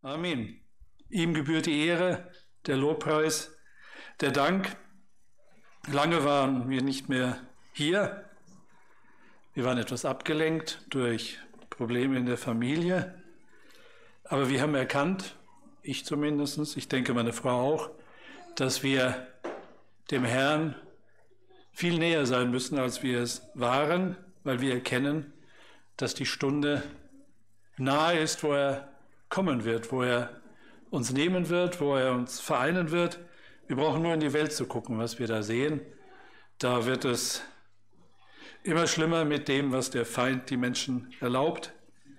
Amen. Ihm gebührt die Ehre, der Lobpreis, der Dank. Lange waren wir nicht mehr hier. Wir waren etwas abgelenkt durch Probleme in der Familie. Aber wir haben erkannt, ich zumindest, ich denke meine Frau auch, dass wir dem Herrn viel näher sein müssen, als wir es waren, weil wir erkennen, dass die Stunde nahe ist, wo er kommen wird, wo er uns nehmen wird, wo er uns vereinen wird. Wir brauchen nur in die Welt zu gucken, was wir da sehen. Da wird es immer schlimmer mit dem, was der Feind die Menschen erlaubt.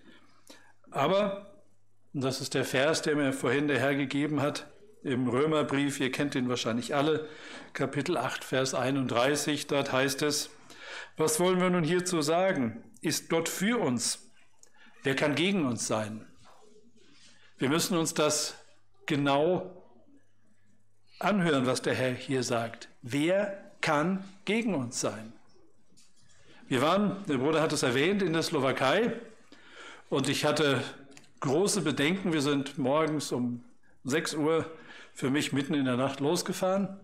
Aber, und das ist der Vers, der mir vorhin der Herr gegeben hat, im Römerbrief, ihr kennt ihn wahrscheinlich alle, Kapitel 8, Vers 31, dort heißt es, was wollen wir nun hierzu sagen? Ist Gott für uns? Wer kann gegen uns sein? Wir müssen uns das genau anhören, was der Herr hier sagt. Wer kann gegen uns sein? Wir waren, der Bruder hat es erwähnt, in der Slowakei und ich hatte große Bedenken. Wir sind morgens um 6 Uhr für mich mitten in der Nacht losgefahren.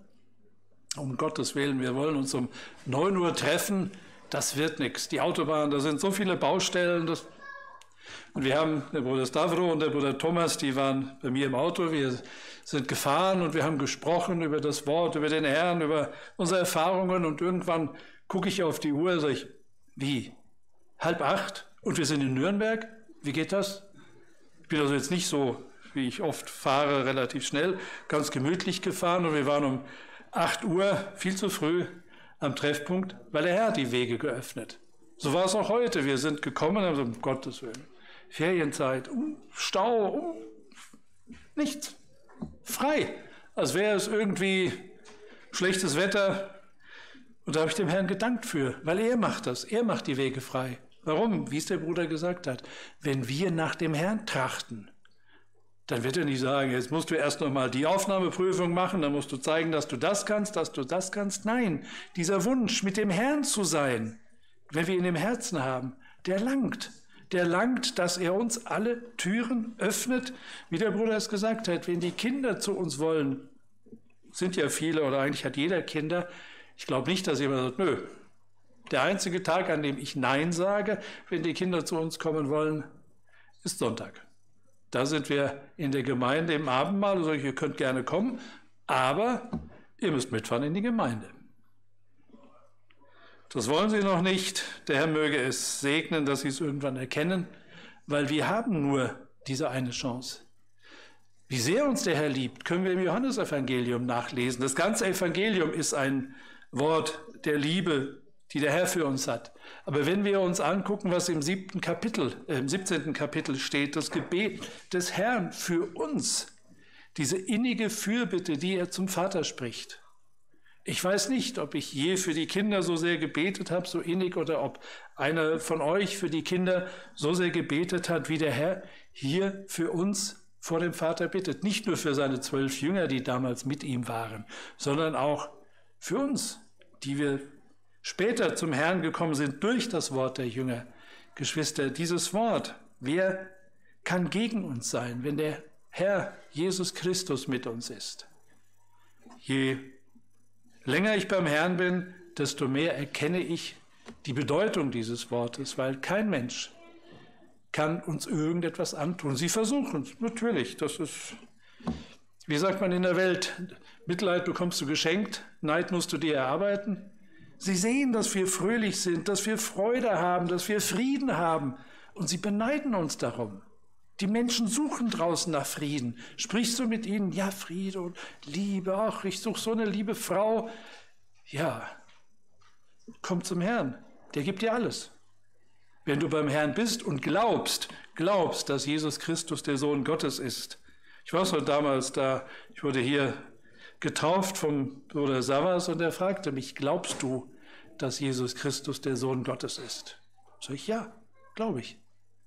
Um Gottes Willen, wir wollen uns um 9 Uhr treffen. Das wird nichts. Die Autobahn, da sind so viele Baustellen. Und wir haben, der Bruder Stavro und der Bruder Thomas, die waren bei mir im Auto. Wir sind gefahren und wir haben gesprochen über das Wort, über den Herrn, über unsere Erfahrungen. Und irgendwann gucke ich auf die Uhr und sage ich, wie? 7:30? Und wir sind in Nürnberg? Wie geht das? Ich bin also jetzt nicht so, wie ich oft fahre, relativ schnell, ganz gemütlich gefahren. Und wir waren um 8 Uhr, viel zu früh, am Treffpunkt, weil der Herr hat die Wege geöffnet. So war es auch heute. Wir sind gekommen, also um Gottes Willen. Ferienzeit, Stau, nichts. Frei. Als wäre es irgendwie schlechtes Wetter. Und da habe ich dem Herrn gedankt für, weil er macht das. Er macht die Wege frei. Warum? Wie es der Bruder gesagt hat. Wenn wir nach dem Herrn trachten, dann wird er nicht sagen, jetzt musst du erst noch mal die Aufnahmeprüfung machen, dann musst du zeigen, dass du das kannst, dass du das kannst. Nein, dieser Wunsch, mit dem Herrn zu sein, wenn wir ihn im Herzen haben, der langt. Der langt, dass er uns alle Türen öffnet, wie der Bruder es gesagt hat. Wenn die Kinder zu uns wollen, sind ja viele oder eigentlich hat jeder Kinder. Ich glaube nicht, dass jemand sagt, nö. Der einzige Tag, an dem ich Nein sage, wenn die Kinder zu uns kommen wollen, ist Sonntag. Da sind wir in der Gemeinde im Abendmahl. Also ihr könnt gerne kommen, aber ihr müsst mitfahren in die Gemeinde. Das wollen sie noch nicht. Der Herr möge es segnen, dass sie es irgendwann erkennen, weil wir haben nur diese eine Chance. Wie sehr uns der Herr liebt, können wir im Johannesevangelium nachlesen. Das ganze Evangelium ist ein Wort der Liebe, die der Herr für uns hat. Aber wenn wir uns angucken, was im 17. Kapitel steht, das Gebet des Herrn für uns, diese innige Fürbitte, die er zum Vater spricht. Ich weiß nicht, ob ich je für die Kinder so sehr gebetet habe, so innig, oder ob einer von euch für die Kinder so sehr gebetet hat, wie der Herr hier für uns vor dem Vater bittet. Nicht nur für seine 12 Jünger, die damals mit ihm waren, sondern auch für uns, die wir später zum Herrn gekommen sind durch das Wort der Jünger. Geschwister, dieses Wort, wer kann gegen uns sein, wenn der Herr Jesus Christus mit uns ist? Je länger ich beim Herrn bin, desto mehr erkenne ich die Bedeutung dieses Wortes, weil kein Mensch kann uns irgendetwas antun. Sie versuchen es, natürlich. Das ist, wie sagt man in der Welt, Mitleid bekommst du geschenkt, Neid musst du dir erarbeiten. Sie sehen, dass wir fröhlich sind, dass wir Freude haben, dass wir Frieden haben und sie beneiden uns darum. Die Menschen suchen draußen nach Frieden. Sprichst du mit ihnen? Ja, Friede und Liebe. Ach, ich suche so eine liebe Frau. Ja, komm zum Herrn. Der gibt dir alles. Wenn du beim Herrn bist und glaubst, dass Jesus Christus der Sohn Gottes ist. Ich weiß noch damals, ich wurde hier getauft vom Bruder Savas und er fragte mich, glaubst du, dass Jesus Christus der Sohn Gottes ist? Sag ich, ja, glaube ich.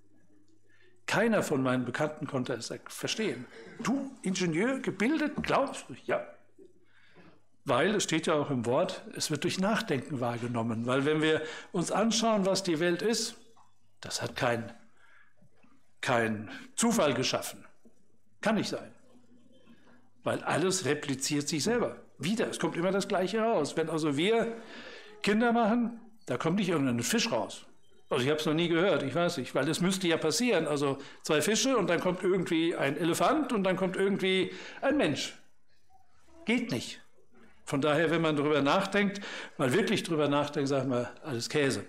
Keiner von meinen Bekannten konnte es verstehen. Du, Ingenieur, gebildet, glaubst du? Ja. Weil, es steht ja auch im Wort, es wird durch Nachdenken wahrgenommen. Weil wenn wir uns anschauen, was die Welt ist, das hat kein Zufall geschaffen. Kann nicht sein. Weil alles repliziert sich selber. Wieder, es kommt immer das Gleiche raus. Wenn also wir Kinder machen, da kommt nicht irgendein Fisch raus. Also ich habe es noch nie gehört, ich weiß nicht, weil das müsste ja passieren. Also 2 Fische und dann kommt irgendwie ein Elefant und dann kommt irgendwie ein Mensch. Geht nicht. Von daher, wenn man darüber nachdenkt, mal wirklich darüber nachdenkt, sagen wir, alles Käse.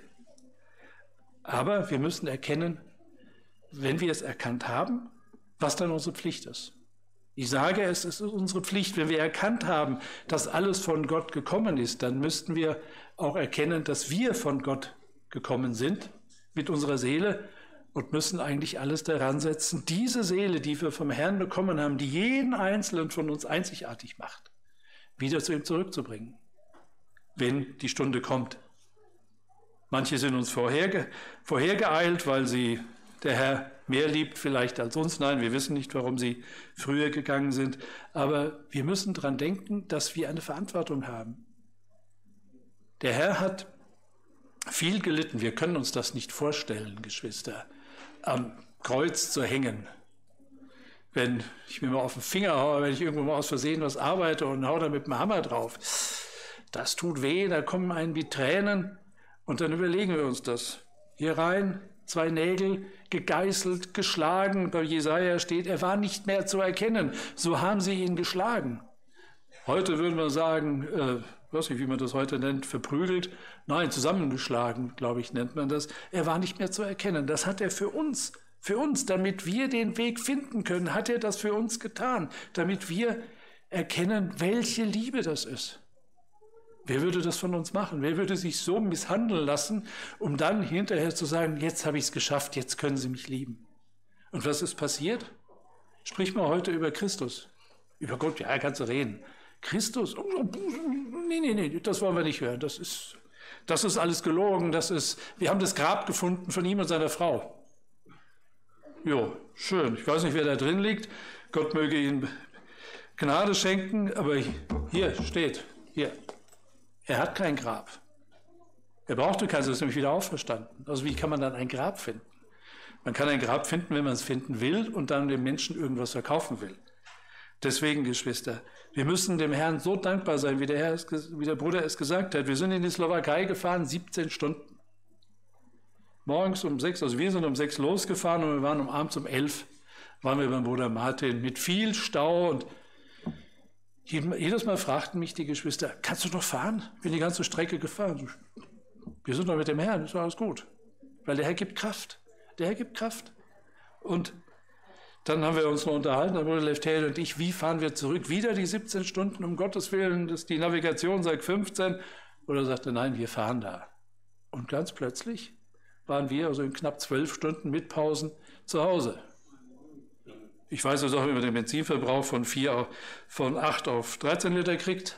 Aber wir müssen erkennen, wenn wir es erkannt haben, was dann unsere Pflicht ist. Ich sage, es ist unsere Pflicht, wenn wir erkannt haben, dass alles von Gott gekommen ist, dann müssten wir auch erkennen, dass wir von Gott gekommen sind mit unserer Seele und müssen eigentlich alles daran setzen, diese Seele, die wir vom Herrn bekommen haben, die jeden Einzelnen von uns einzigartig macht, wieder zu ihm zurückzubringen, wenn die Stunde kommt. Manche sind uns vorhergeeilt, weil sie der Herr mehr liebt vielleicht als uns. Nein, wir wissen nicht, warum sie früher gegangen sind. Aber wir müssen daran denken, dass wir eine Verantwortung haben. Der Herr hat viel gelitten. Wir können uns das nicht vorstellen, Geschwister, am Kreuz zu hängen. Wenn ich mir mal auf den Finger haue, wenn ich irgendwo mal aus Versehen was arbeite und haue da mit dem Hammer drauf, das tut weh, da kommen einem die Tränen und dann überlegen wir uns das. Hier rein, 2 Nägel, gegeißelt, geschlagen. Bei Jesaja steht, er war nicht mehr zu erkennen. So haben sie ihn geschlagen. Heute würden wir sagen, weiß nicht, wie man das heute nennt, verprügelt. Nein, zusammengeschlagen, glaube ich, nennt man das. Er war nicht mehr zu erkennen. Das hat er für uns, damit wir den Weg finden können, hat er das für uns getan, damit wir erkennen, welche Liebe das ist. Wer würde das von uns machen? Wer würde sich so misshandeln lassen, um dann hinterher zu sagen, jetzt habe ich es geschafft, jetzt können Sie mich lieben. Und was ist passiert? Sprich mal heute über Christus. Über Gott, ja, kannst du reden. Christus, nee, das wollen wir nicht hören. Das ist alles gelogen. Wir haben das Grab gefunden von ihm und seiner Frau. Jo, schön. Ich weiß nicht, wer da drin liegt. Gott möge ihm Gnade schenken, aber hier steht, hier. Er hat kein Grab. Er brauchte keins, er ist nämlich wieder auferstanden. Also wie kann man dann ein Grab finden? Man kann ein Grab finden, wenn man es finden will und dann dem Menschen irgendwas verkaufen will. Deswegen, Geschwister, wir müssen dem Herrn so dankbar sein, wie der Bruder es gesagt hat. Wir sind in die Slowakei gefahren, 17 Stunden. Morgens um 6, also wir sind um 6 losgefahren und wir waren abends um 11, waren wir beim Bruder Martin mit viel Stau und jedes Mal fragten mich die Geschwister, kannst du noch fahren? Ich bin die ganze Strecke gefahren. Wir sind doch mit dem Herrn, ist alles gut. Weil der Herr gibt Kraft. Der Herr gibt Kraft. Und dann haben wir uns noch unterhalten, der Bruder Leftel und ich, wie fahren wir zurück? Wieder die 17 Stunden, um Gottes Willen, die Navigation sagt 15. Oder sagte, nein, wir fahren da. Und ganz plötzlich waren wir also in knapp 12 Stunden mit Pausen zu Hause. Ich weiß jetzt auch, wie man den Benzinverbrauch von 8 auf 13 Liter kriegt.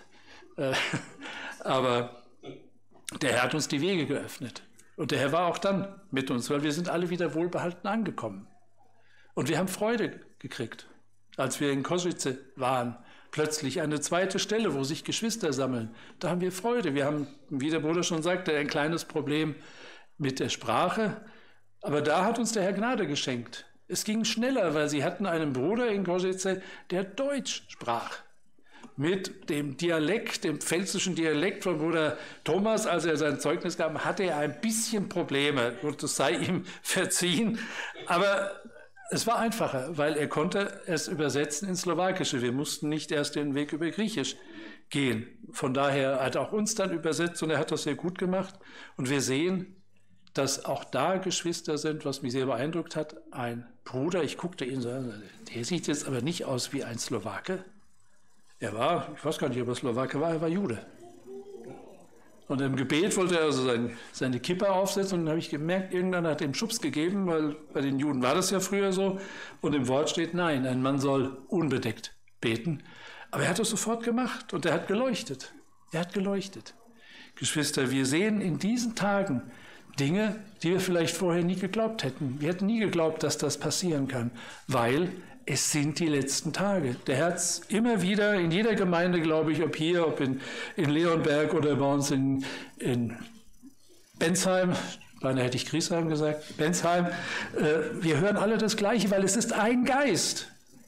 Aber der Herr hat uns die Wege geöffnet. Und der Herr war auch dann mit uns, weil wir sind alle wieder wohlbehalten angekommen. Und wir haben Freude gekriegt, als wir in Košice waren. Plötzlich eine zweite Stelle, wo sich Geschwister sammeln. Da haben wir Freude. Wir haben, wie der Bruder schon sagte, ein kleines Problem mit der Sprache. Aber da hat uns der Herr Gnade geschenkt. Es ging schneller, weil sie hatten einen Bruder in Košice, der Deutsch sprach. Mit dem Dialekt, dem pfälzischen Dialekt von Bruder Thomas, als er sein Zeugnis gab, hatte er ein bisschen Probleme. Und das sei ihm verziehen. Aber es war einfacher, weil er konnte es übersetzen ins Slowakische. Wir mussten nicht erst den Weg über Griechisch gehen. Von daher hat er auch uns dann übersetzt und er hat das sehr gut gemacht. Und wir sehen, dass auch da Geschwister sind, was mich sehr beeindruckt hat. Ein Bruder, ich guckte ihn so an, der sieht jetzt aber nicht aus wie ein Slowake. Er war, ich weiß gar nicht, ob er Slowake war, er war Jude. Und im Gebet wollte er also seine Kippa aufsetzen und dann habe ich gemerkt, irgendeiner hat ihm Schubs gegeben, weil bei den Juden war das ja früher so. Und im Wort steht, nein, ein Mann soll unbedeckt beten. Aber er hat es sofort gemacht und er hat geleuchtet. Er hat geleuchtet. Geschwister, wir sehen in diesen Tagen Dinge, die wir vielleicht vorher nie geglaubt hätten. Wir hätten nie geglaubt, dass das passieren kann, weil es sind die letzten Tage. Der Herr hat immer wieder in jeder Gemeinde, glaube ich, ob hier, ob in Leonberg oder bei uns in Bensheim, beinahe hätte ich Griesheim gesagt, Bensheim, wir hören alle das Gleiche, weil es ist ein Geist.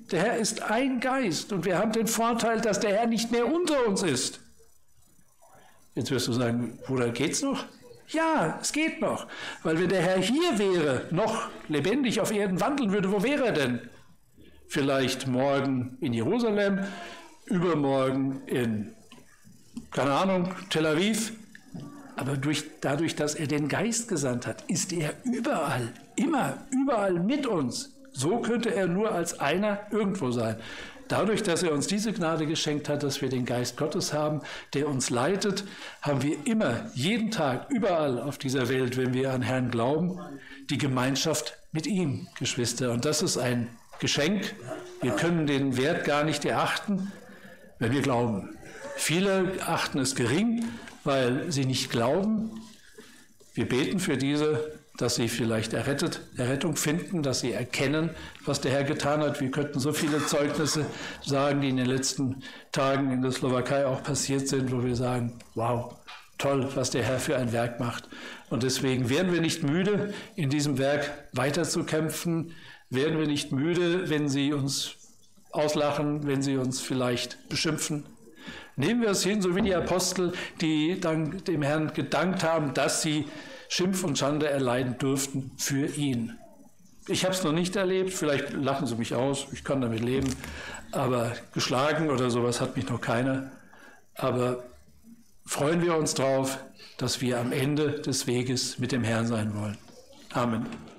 Der Herr ist ein Geist und wir haben den Vorteil, dass der Herr nicht mehr unter uns ist. Jetzt wirst du sagen, Bruder, geht's noch? Ja, es geht noch, weil wenn der Herr hier wäre, noch lebendig auf Erden wandeln würde, wo wäre er denn? Vielleicht morgen in Jerusalem, übermorgen in, keine Ahnung, Tel Aviv. Aber dadurch, dass er den Geist gesandt hat, ist er überall, immer, überall mit uns. So könnte er nur als einer irgendwo sein. Dadurch, dass er uns diese Gnade geschenkt hat, dass wir den Geist Gottes haben, der uns leitet, haben wir immer, jeden Tag, überall auf dieser Welt, wenn wir an Herrn glauben, die Gemeinschaft mit ihm, Geschwister. Und das ist ein Geschenk. Wir können den Wert gar nicht erachten, wenn wir glauben. Viele achten es gering, weil sie nicht glauben. Wir beten für diese, dass sie vielleicht Errettung finden, dass sie erkennen, was der Herr getan hat. Wir könnten so viele Zeugnisse sagen, die in den letzten Tagen in der Slowakei auch passiert sind, wo wir sagen, wow, toll, was der Herr für ein Werk macht. Und deswegen werden wir nicht müde, in diesem Werk weiterzukämpfen, werden wir nicht müde, wenn sie uns auslachen, wenn sie uns vielleicht beschimpfen. Nehmen wir es hin, so wie die Apostel, die dann dem Herrn gedankt haben, dass sie Schimpf und Schande erleiden durften für ihn. Ich habe es noch nicht erlebt, vielleicht lachen sie mich aus, ich kann damit leben, aber geschlagen oder sowas hat mich noch keiner. Aber freuen wir uns drauf, dass wir am Ende des Weges mit dem Herrn sein wollen. Amen.